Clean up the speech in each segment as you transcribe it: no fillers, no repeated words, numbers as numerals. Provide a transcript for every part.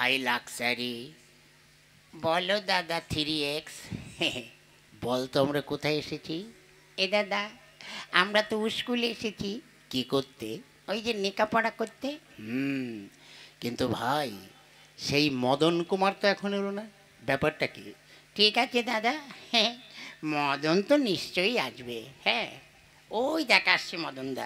ভাই লাক্সারি, বলো দাদা 3x। বল তো আমরা কোথায় এসেছি? এ দাদা, আমরা তো স্কুলে এসেছি। কি করতে? ওই যে লেখাপড়া করতে। কিন্তু ভাই, সেই মদন কুমার তো এখন এলো না, ব্যাপারটা কি? ঠিক আছে দাদা, হ্যাঁ মদন তো নিশ্চয়ই আসবে। হ্যাঁ, ওই দেখ আসছে মদন দা।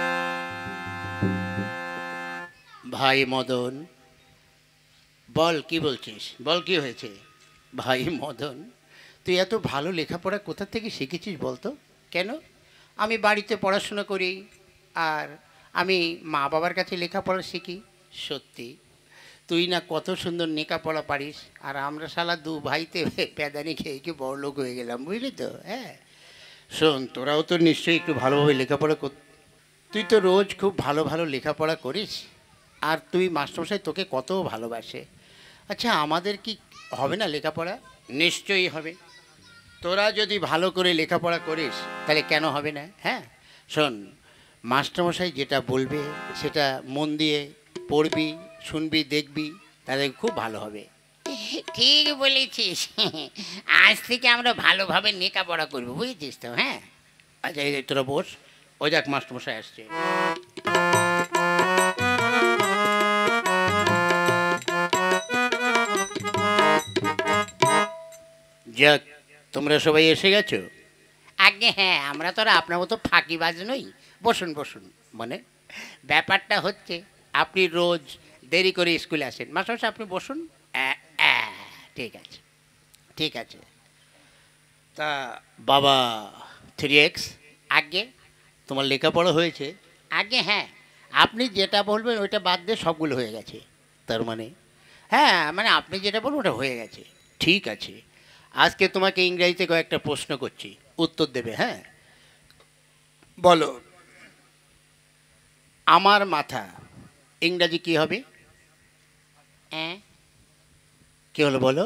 ভাই মদন, বল কি বলছিস, বল কি হয়েছে? ভাই মদন, তুই এত ভালো লেখাপড়া কোথা থেকে শিখেছিস বলতো? কেন? আমি বাড়িতে পড়াশোনা করি, আর আমি মা বাবার কাছে লেখাপড়া শিখি। সত্যি? তুই না কত সুন্দর লেখাপড়া পারিস, আর আমরা শালা দু ভাইতে প্যাদানি খেয়ে কি বড়লোক হয়ে গেলাম, বুঝলি তো? হ্যাঁ, শোন, তোরাও তো নিশ্চয়ই একটু ভালোভাবে লেখাপড়া কর। তুই তো রোজ খুব ভালো ভালো লেখাপড়া করিস, আর তুই মাস্টারমশাই তোকে কত ভালোবাসে। আচ্ছা, আমাদের কি হবে না লেখাপড়া? নিশ্চয়ই হবে। তোরা যদি ভালো করে লেখাপড়া করিস তাহলে কেন হবে না? হ্যাঁ, শোন, মাস্টারমশাই যেটা বলবে সেটা মন দিয়ে পড়বি, শুনবি, দেখবি, তাহলে খুব ভালো হবে। ঠিক বলেছিস। আজ থেকে আমরা ভালোভাবে লেখাপড়া করবো, বুঝেছিস তো? হ্যাঁ, আচ্ছা এই তোরা বস, ওই দেখ মাস্টারমশাই আসছে। যাক, তোমরা সবাই এসে গেছো? আগে হ্যাঁ, আমরা তো আর আপনার মতো ফাঁকিবাজ নই। বসুন বসুন। মানে ব্যাপারটা হচ্ছে, আপনি রোজ দেরি করে স্কুলে আসেন। মাস্টারমশাই আপনি বসুন। ঠিক আছে, ঠিক আছে। তা বাবা 3x, আগে তোমার লেখাপড়া হয়েছে? আগে হ্যাঁ, আপনি যেটা বলবেন ওইটা বাদ দিয়ে সবগুলো হয়ে গেছে। তার মানে? হ্যাঁ, মানে আপনি যেটা বলবেন ওটা হয়ে গেছে। ঠিক আছে, আজকে তোমাকে ইংরেজিতে কয়েকটা প্রশ্ন করছি, উত্তর দেবে। হ্যাঁ, বলো, আমার মাথা ইংরাজি কি হবে? হ্যাঁ, কি হলো বলো?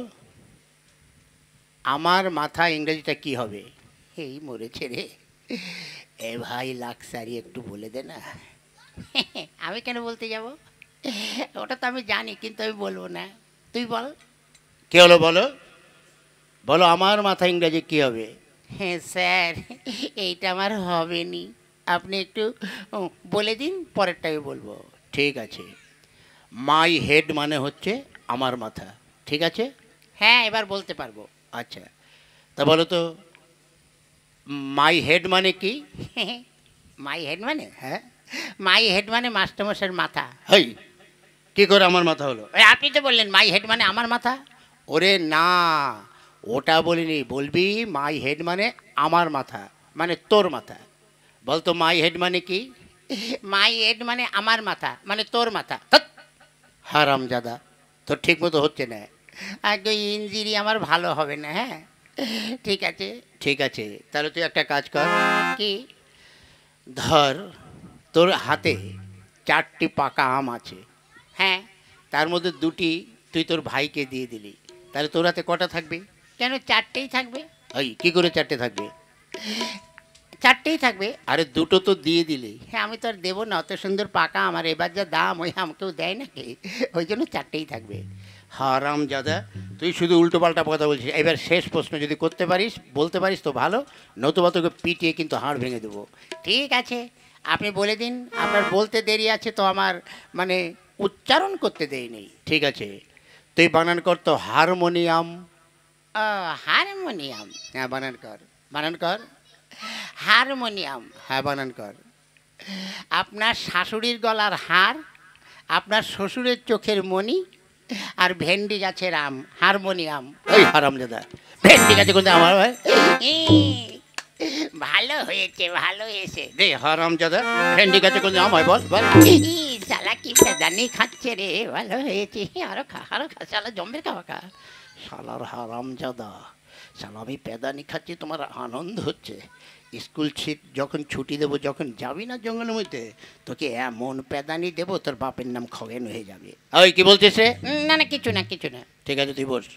আমার মাথা ইংরেজিটা কি হবে? এই মরেছে রে। এ ভাই লাক্সারি, একটু বলে দে না। আমি কেন বলতে যাব? ওটা তো আমি জানি, কিন্তু আমি বলবো না। তুই বল। কি হলো বলো? বলো আমার মাথা ইংরাজি কি হবে? হ্যাঁ স্যার, এইটা আমার হবে নি। আপনি একটু বলে দিন, পরেরটা আমি বলবো। ঠিক আছে, মাই হেড মানে হচ্ছে আমার মাথা। ঠিক আছে? হ্যাঁ, এবার বলতে পারবো। আচ্ছা, তা বলো তো, মাই হেড মানে কি? মাই হেড মানে, হ্যাঁ, মাই হেড মানে মাস্টারমশাইয়ের মাথা। হেই, কি করে আমার মাথা হলো? আপনি তো বললেন মাই হেড মানে আমার মাথা। ওরে না, ওটা বলিনি। বলবি মাই হেড মানে আমার মাথা, মানে তোর মাথা। বলতো মাই হেড মানে কি? মাই হেড মানে আমার মাথা, মানে তোর মাথা। হারামজাদা, তোর ঠিক মতো হচ্ছে না। আগে ইঞ্জিরি আমার ভালো হবে না। হ্যাঁ, ঠিক আছে, ঠিক আছে। তাহলে তুই একটা কাজ কর। কি? ধর, তোর হাতে 4টি পাকা আম আছে। হ্যাঁ, তার মধ্যে 2টি তুই তোর ভাইকে দিয়ে দিলি, তাহলে তোর হাতে কটা থাকবে? কেন 4টেই থাকবে? ওই কি করে 4টে থাকবে? 4টেই থাকবে। আরে 2টো তো দিয়ে দিলি। হ্যাঁ, আমি তো আর দেবো না, অত সুন্দর পাকা আমার, এবার যা দাম ওই আমকেও দেয় নাকি? ওই জন্য 4টেই থাকবে। হারাম জাদা, তুই শুধু উল্টো পাল্টা কথা বলছিস। এবার শেষ প্রশ্ন যদি করতে পারিস, বলতে পারিস তো ভালো, নতুবা তোকে পিটিয়ে কিন্তু হাড় ভেঙে দেবো। ঠিক আছে, আপনি বলে দিন। আপনার বলতে দেরি আছে তো, আমার মানে উচ্চারণ করতে দেরি নেই। ঠিক আছে, তুই বানান কর তো, হারমোনিয়াম। ও, হারমোনিয়াম। হ্যাঁ, বানান কর, বানান কর। হারমোনিয়াম। হ্যাঁ, বানান কর। আপনার শাশুড়ির গলার হার, আপনার শ্বশুরের চোখের মণি, আর ভেন্ডি গাছের আম, হারমোনিয়াম। ওই হারামজাদা, ভেন্ডি গাছে কোনটা আমার হয়? ভালো হয়েছে, ভালো হয়েছে রে হারামজাদা। ভেন্ডি গাছে কোনটা আম হয় বল বল। শালা কি পেদানি খাচ্ছে রে, ভালো হয়েছে। আরো খা, আরো খা, শালা জম্বের খাওয়া খা। শালার হারামজাদা, শালা আমি পেদানি খাচ্ছি, তোমার আনন্দ হচ্ছে। স্কুল যখন ছুটি দেবো, যখন যাবি না জঙ্গলের মধ্যে, তোকে এমন পেদানি দেবো তোর বাপের নাম খগেন হয়ে যাবে। ওই কি বলছিস রে? না না, কিছু না, কিছু না। ঠিক আছে, তুই বস।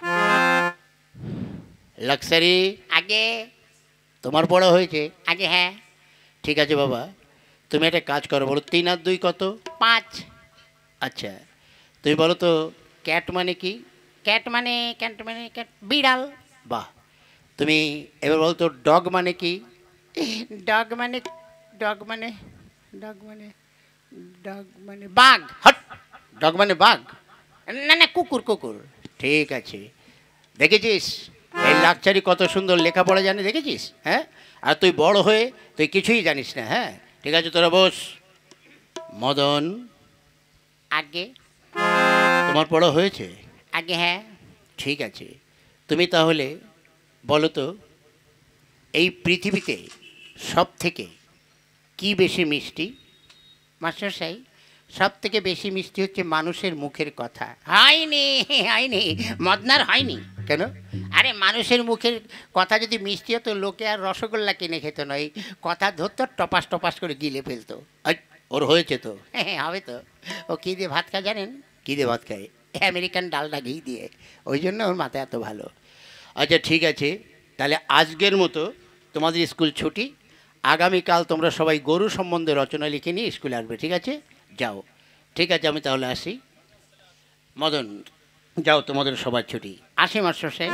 লাক্সারি, আগে তোমার পড়া হয়েছে? আগে হ্যাঁ। ঠিক আছে বাবা, তুমি একটা কাজ করো, বলো 3 আর 2 কত? 5। আচ্ছা, তুমি বলো তো, ক্যাট মানে কি? ক্যাট বিড়াল। বাহ। তুমি এবার বলতো ডগ মানে কি? ডগ মানে ডগ মানে ডগ মানে ডগ মানে বাঘ। হট। ডগ মানে বাঘ? না না, কুকুর কুকুর। ঠিক আছে। দেখেছিস এই লাকচারি কত সুন্দর লেখাপড়া জানে, দেখেছিস? হ্যাঁ, আর তুই বড় হয়ে তুই কিছুই জানিস না। হ্যাঁ ঠিক আছে, তোরা বস। মদন, আগে তোমার পড়া হয়েছে? আগে হ্যাঁ। ঠিক আছে, তুমি তাহলে বলো তো, এই পৃথিবীতে সব থেকে কি বেশি মিষ্টি? মাস্টারমশাই, সব থেকে বেশি মিষ্টি হচ্ছে মানুষের মুখের কথা। হয়নি হয়নি, মদনার হয়নি। কেন? আরে মানুষের মুখের কথা যদি মিষ্টি হতো, লোকে আর রসগোল্লা কিনে খেত নয়, কথা ধরতো, টপাস টপাস করে গিলে ফেলতো। ওর হয়েছে তো? হ্যাঁ হবে তো। ও কী দিয়ে ভাত খায় জানেন? কী দিয়ে ভাত খায়? আমেরিকান ডালডা ঘি দিয়ে। ওই জন্য ওর মাথা এত ভালো। আচ্ছা ঠিক আছে, তাহলে আজকের মতো তোমাদের স্কুল ছুটি। আগামীকাল তোমরা সবাই গরু সম্বন্ধে রচনা লিখে নিয়ে স্কুলে আসবে, ঠিক আছে? যাও। ঠিক আছে, আমি তাহলে আসি। মদন, যাও, তোমাদের সবার ছুটি। আসি মাস্টার সাহেব।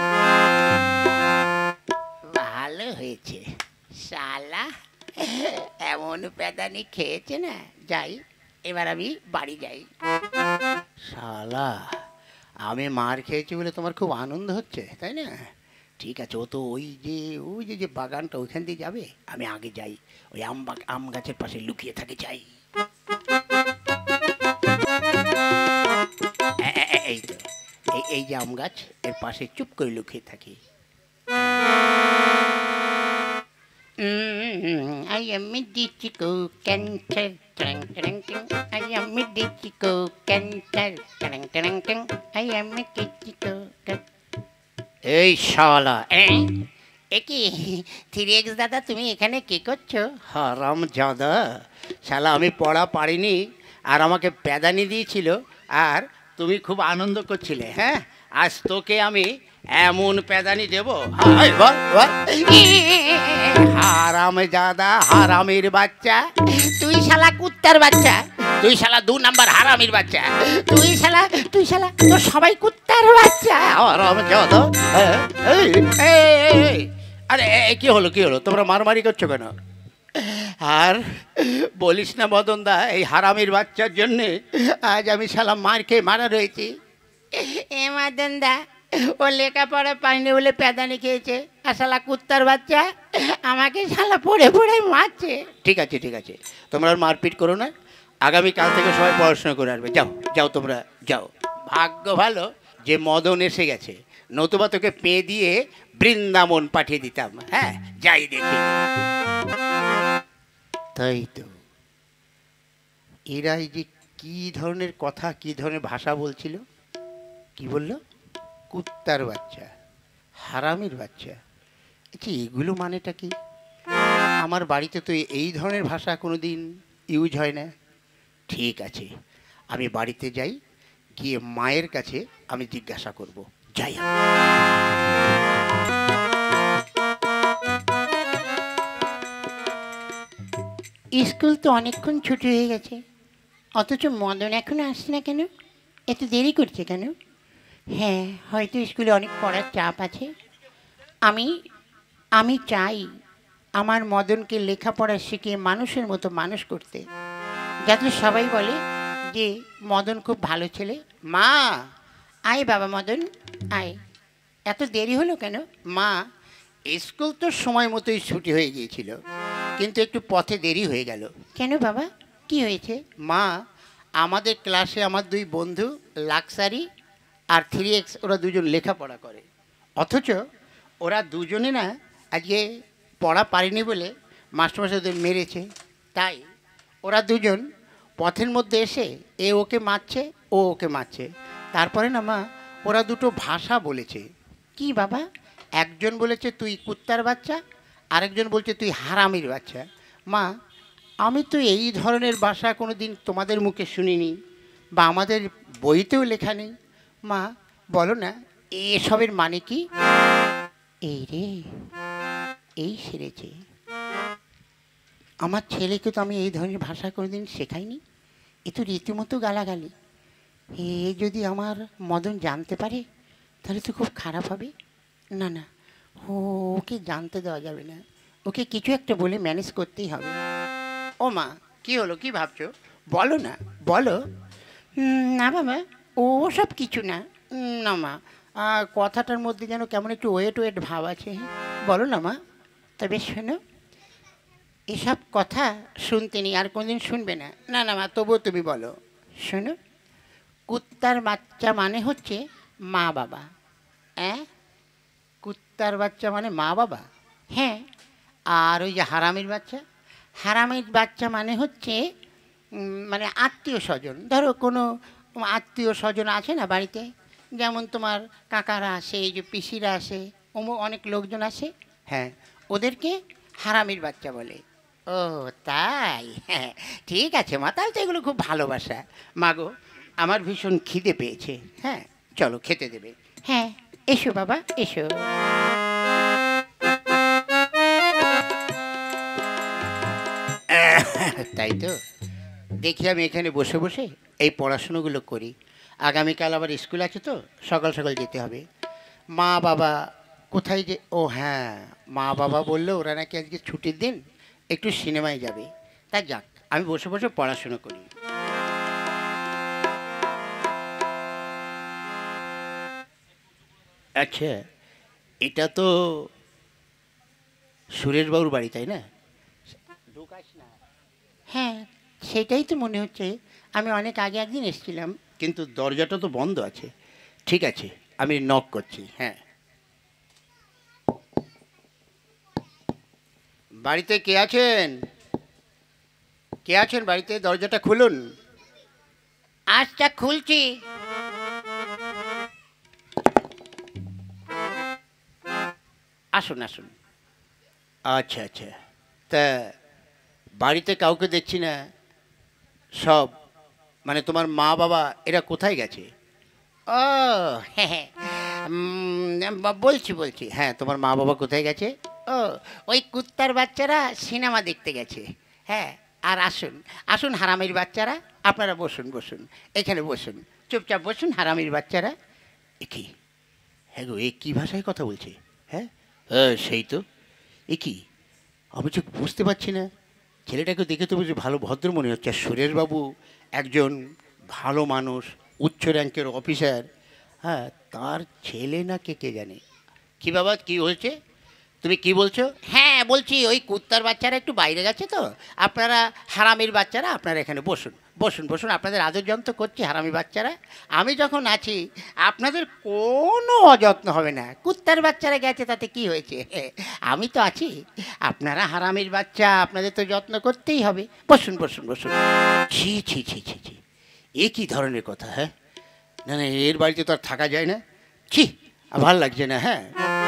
ভালো হয়েছে, শালা এমন প্যাদানি খেয়েছে না। যাই, এবার আমি বাড়ি যাই। শালা, আমি মার খেয়েছি বলে তোমার খুব আনন্দ হচ্ছে, তাই না? ঠিক আছে, ও তো ওই যে বাগানটা ওইখান দিয়ে যাবে, আমি আগে যাই, ওই আম গাছের পাশে লুকিয়ে থাকে, যাই। এই তো, এই যে আম গাছ, এর পাশে চুপ করে লুকিয়ে থাকি। I am a Dichico cancer. I am a Dichico cancer. I am a Dichico. এই শালা, কি 3x দাদা, তুমি এখানে কি করছো? হারাম জাদা, শালা আমি পড়া পারিনি আর আমাকে প্যাদানি দিয়েছিল, আর তুমি খুব আনন্দ করছিলে। হ্যাঁ, আজ তোকে আমি এমন প্যাদানি দেব। হারাম জাদা, হারামির বাচ্চা, তুই শালা কুত্তার বাচ্চা, তুই শালা 2 নাম্বার হারামির বাচ্চা, তুই শালা তো সবাই কুত্তার বাচ্চা। হারাম জাদা। আরে কি হলো তোমরা মারামারি করছো কেন? আর বলিস না মদন দা, এই হারামির বাচ্চার জন্যে আজ আমি শালা মার খেয়ে মারা রয়েছি। এ মদন দা, ও লেখাপড়া পাইনি বলে প্যাদানি খেয়েছে, আর শালা কুত্তার বাচ্চা আমাকে শালা পড়ে মারছে। ঠিক আছে, তোমরা আর মারপিট করো না। আগামীকাল থেকে সবাই পড়াশোনা করে আসবে। যাও তোমরা যাও। ভাগ্য ভালো যে মদন এসে গেছে, নতুবা তোকে পেয়ে দিয়ে বৃন্দাবন পাঠিয়ে দিতাম। হ্যাঁ, যাই দেখি। তাই তো, এরা এই যে কি ধরনের কথা, কি ধরনের ভাষা বলছিল? কি বললো? কুত্তার বাচ্চা, হারামির বাচ্চা। আচ্ছা, এগুলো মানেটা কি? আমার বাড়িতে তো এই ধরনের ভাষা কোনো দিন ইউজ হয় না। ঠিক আছে, আমি বাড়িতে যাই, গিয়ে মায়ের কাছে আমি জিজ্ঞাসা করব। যাই। স্কুল তো অনেকক্ষণ ছুটি হয়ে গেছে, অথচ মদন এখনো আসছে না কেন? এত দেরি করছে কেন? হ্যাঁ, হয়তো স্কুলে অনেক পড়ার চাপ আছে। আমি চাই আমার মদনকে লেখাপড়া শিখিয়ে মানুষের মতো মানুষ করতে, যাতে সবাই বলে যে মদন খুব ভালো ছেলে। মা, আয় বাবা মদন, আয়। এত দেরি হলো কেন? মা, স্কুল তো সময় মতোই ছুটি হয়ে গিয়েছিল, কিন্তু একটু পথে দেরি হয়ে গেল। কেন বাবা, কি হয়েছে? মা, আমাদের ক্লাসে আমার 2 বন্ধু লাক্সারি আর 3x, ওরা 2জন লেখাপড়া করে, অথচ ওরা 2জনে না আজকে পড়া পারেনি বলে মাস্টারমশাই ওদের মেরেছে। তাই ওরা 2জন পথের মধ্যে এসে ওকে মারছে, ওকে মারছে। তারপরে না মা, ওরা 2টো ভাষা বলেছে। কি বাবা? একজন বলেছে তুই কুত্তার বাচ্চা, আরেকজন বলছে তুই হারামির বাচ্চা। মা, আমি তো এই ধরনের ভাষা কোনো দিন তোমাদের মুখে শুনিনি, বা আমাদের বইতেও লেখা নেই। মা, বলো না এসবের মানে কি? এই রে, এই সেরেছে। আমার ছেলেকে তো আমি এই ধরনের ভাষা কোনোদিন শেখাইনি। এ তো রীতিমতো গালাগালি। এ যদি আমার মদন জানতে পারে তাহলে তো খুব খারাপ হবে। না না, ওকে জানতে দেওয়া যাবে না, ওকে কিছু একটা বলে ম্যানেজ করতেই হবে। ও মা, কি হলো, কি ভাবছো? বলো না, বলো। না বাবা, ও সব কিছু না। না মা, কথাটার মধ্যে যেন কেমন একটু ওয়েট ওয়েট ভাব আছে। বলো না মা। তবে শোনো, এসব কথা শুনতে নেই, আর কোনদিন শুনবে না। না না মা, তবুও তুমি বলো। শোনো, কুত্তার বাচ্চা মানে হচ্ছে মা বাবা। হ্যাঁ, কুত্তার বাচ্চা মানে মা বাবা। হ্যাঁ, আর ওই যে হারামির বাচ্চা, হারামির বাচ্চা মানে হচ্ছে মানে আত্মীয় স্বজন। ধরো কোনো আত্মীয় স্বজন আছে না বাড়িতে, যেমন তোমার কাকারা আসে, এই যে পিসিরা আসে, অনেক লোকজন আসে, হ্যাঁ, ওদেরকে হারামির বাচ্চা বলে। ও তাই, হ্যাঁ, ঠিক আছে মা, তাহলে তো এগুলো খুব ভালোবাসা। মাগো, আমার ভীষণ খিদে পেয়েছে, হ্যাঁ, চলো খেতে দেবে। হ্যাঁ, এসো বাবা, এসো। তাই তো, দেখি আমি এখানে বসে বসে এই পড়াশুনোগুলো করি। আগামীকাল আবার স্কুল আছে তো, সকাল সকাল যেতে হবে। মা বাবা কোথায় যে, ও হ্যাঁ, মা বাবা বললো ওরা নাকি আজকে ছুটির দিন একটু সিনেমায় যাবে। তা যাক, আমি বসে বসে পড়াশুনো করি। আচ্ছা, এটা তো সুরেশবাবুর বাড়ি, তাই না? হ্যাঁ, সেটাই তো মনে হচ্ছে। আমি অনেক আগে একদিন এসেছিলাম, কিন্তু দরজাটা তো বন্ধ আছে। ঠিক আছে, আমি নক করছি। হ্যাঁ, বাড়িতে কে আছেন? কে আছেন বাড়িতে? দরজাটা খুলুন। আচ্ছা, খুলছি। আসুন আসুন। আচ্ছা আচ্ছা, তা বাড়িতে কাউকে দেখছি না। সব মানে তোমার মা বাবা এরা কোথায় গেছে? ও হ্যাঁ হ্যাঁ, বলছি বলছি, হ্যাঁ, তোমার মা বাবা কোথায় গেছে? ও, ওই কুত্তার বাচ্চারা সিনেমা দেখতে গেছে। হ্যাঁ, আর আসুন আসুন হারামির বাচ্চারা, আপনারা বসুন বসুন, এখানে বসুন, চুপচাপ বসুন হারামির বাচ্চারা। এ কি, হ্যাঁ গো, এ কী ভাষায় কথা বলছে? হ্যাঁ, সেই তো। এ কি, আমি ঠিক বুঝতে পারছি না। ছেলেটাকে দেখে তো বুঝি ভালো ভদ্র মনে হচ্ছে। আর সুরেশবাবু একজন ভালো মানুষ, উচ্চ র্যাঙ্কের অফিসার, হ্যাঁ, তার ছেলে না কে কে জানে। কী বাবা, কী হয়েছে? তুমি কি বলছো? হ্যাঁ, বলছি ওই কুত্তার বাচ্চারা একটু বাইরে গেছে তো, আপনারা হারামির বাচ্চারা আপনারা এখানে বসুন বসুন বসুন, আপনাদের আদর যন্ত্র করছি হারামি বাচ্চারা। আমি যখন আছি আপনাদের কোনো অযত্ন হবে না। কুত্তার বাচ্চারা গেছে তাতে কি হয়েছে, আমি তো আছি। আপনারা হারামির বাচ্চা, আপনাদের তো যত্ন করতেই হবে। বসুন বসুন বসুন। ছি ছি ছি ছি ছি, এ কী ধরনের কথা? হ্যাঁ, না না, এর বাড়িতে তো আর থাকা যায় না। ছি, ভাল লাগছে না। হ্যাঁ,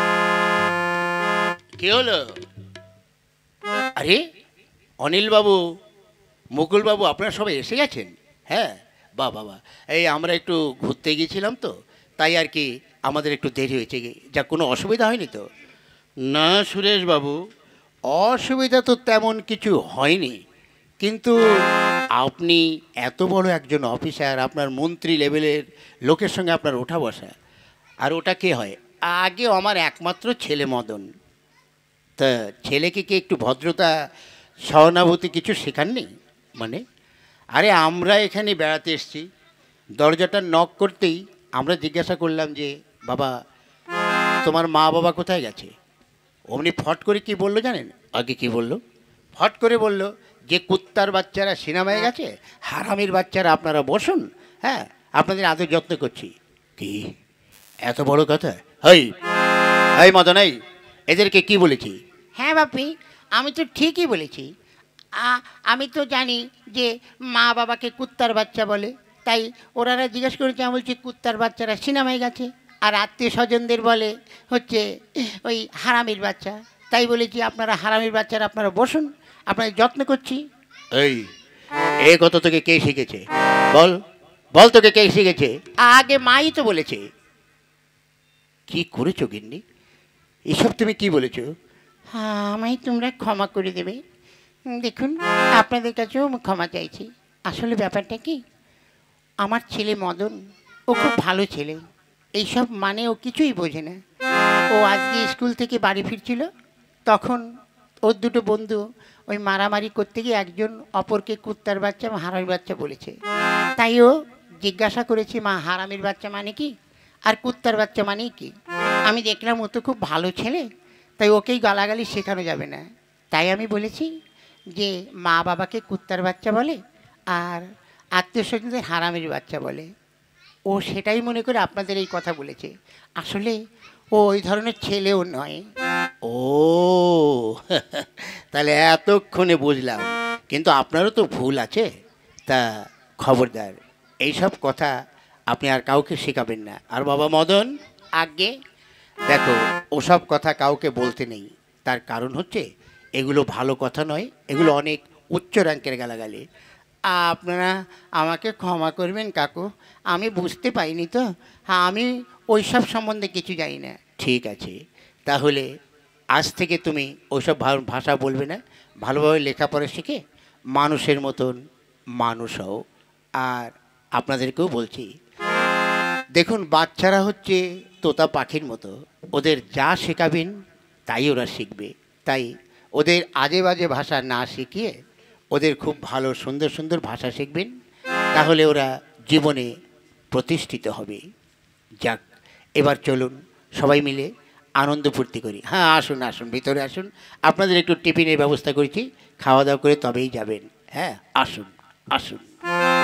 কে হলো? আরে অনিলবাবু, মুকুলবাবু, আপনারা সবাই এসে গেছেন? হ্যাঁ, বাহ বাবা। এই আমরা একটু ঘুরতে গিয়েছিলাম তো, তাই আর কি আমাদের একটু দেরি হয়েছে। যা কোনো অসুবিধা হয়নি তো? না সুরেশবাবু, অসুবিধা তো তেমন কিছু হয়নি, কিন্তু আপনি এত বড় একজন অফিসার, আপনার মন্ত্রী লেভেলের লোকের সঙ্গে আপনার ওঠা বসা। আর ওটা কে হয়? আগে আমার একমাত্র ছেলে মদন। তা ছেলেকে কি একটু ভদ্রতা, সহানুভূতি কিছু শেখাননি? মানে, আরে আমরা এখানে বেড়াতে এসেছি, দরজাটা নক করতেই আমরা জিজ্ঞাসা করলাম যে বাবা, তোমার মা বাবা কোথায় গেছে? অমনি ফট করে কি বললো জানেন? আগে কি বললো? ফট করে বলল যে কুত্তার বাচ্চারা সিনেমায় গেছে, হারামির বাচ্চারা আপনারা বসুন, হ্যাঁ, আপনাদের আদর যত্ন করছি। কি এত বড় কথা? হই, এই মদন, এই এদেরকে কি বলেছি? হ্যাঁ বাপি, আমি তো ঠিকই বলেছি। আমি তো জানি যে মা বাবাকে কুত্তার বাচ্চা বলে, তাই ওনারা জিজ্ঞেস করেছে, আমি বলছি কুত্তার বাচ্চারা সিনেমায় গেছে। আর আত্মীয় স্বজনদের বলে হচ্ছে ওই হারামির বাচ্চা, তাই বলেছি আপনারা হারামির বাচ্চারা আপনারা বসুন, আপনাদের যত্ন করছি। এই, এ কথা তোকে কে শিখেছে? বল বল, তোকে কে শিখেছে? আগে মাই তো বলেছে। কি করেছো গিন্নি, এসব তুমি কি বলেছো? হ্যাঁ, আমায় তোমরা ক্ষমা করে দেবে। দেখুন, আপনাদের কাছেও আমি ক্ষমা চাইছি। আসলে ব্যাপারটা কি, আমার ছেলে মদন, ও খুব ভালো ছেলে, এইসব মানে ও কিছুই বোঝে না। ও আজকে স্কুল থেকে বাড়ি ফিরছিল, তখন ওর দুটো বন্ধু ওই মারামারি করতে গিয়ে একজন অপরকে কুত্তার বাচ্চা এবং হারামির বাচ্চা বলেছে। তাই ও জিজ্ঞাসা করেছে, মা হারামির বাচ্চা মানে কি আর কুত্তার বাচ্চা মানেই কি? আমি দেখলাম ও তো খুব ভালো ছেলে, তাই ওকেই গালাগালি শেখানো যাবে না। তাই আমি বলেছি যে মা বাবাকে কুত্তার বাচ্চা বলে আর আত্মীয় স্বজনদের হারামির বাচ্চা বলে। ও সেটাই মনে করে আপনাদের এই কথা বলেছে। আসলে ও ওই ধরনের ছেলেও নয়। ও তাহলে এতক্ষণে বুঝলাম, কিন্তু আপনারও তো ভুল আছে। তা খবরদার, এইসব কথা আপনি আর কাউকে শেখাবেন না। আর বাবা মদন, আগে দেখো, ওসব কথা কাউকে বলতে নেই। তার কারণ হচ্ছে এগুলো ভালো কথা নয়, এগুলো অনেক উচ্চ র্যাঙ্কের গালাগালি। আপনারা আমাকে ক্ষমা করবেন কাকু, আমি বুঝতে পাইনি তো। হ্যাঁ, আমি ওইসব সম্বন্ধে কিছু জানি না। ঠিক আছে, তাহলে আজ থেকে তুমি ওইসব ভাষা বলবে না। ভালোভাবে লেখাপড়া শিখে মানুষের মতন মানুষ হও। আর আপনাদেরকেও বলছি, দেখুন, বাচ্চারা হচ্ছে তোতা পাখির মতো, ওদের যা শেখাবেন তাই ওরা শিখবে। তাই ওদের আজে বাজে ভাষা না শিখিয়ে ওদের খুব ভালো সুন্দর সুন্দর ভাষা শিখবেন, তাহলে ওরা জীবনে প্রতিষ্ঠিত হবে। যাক, এবার চলুন সবাই মিলে আনন্দ ফুর্তি করি। হ্যাঁ, আসুন আসুন, ভিতরে আসুন। আপনাদের একটু টিফিনের ব্যবস্থা করেছি, খাওয়া দাওয়া করে তবেই যাবেন। হ্যাঁ, আসুন আসুন।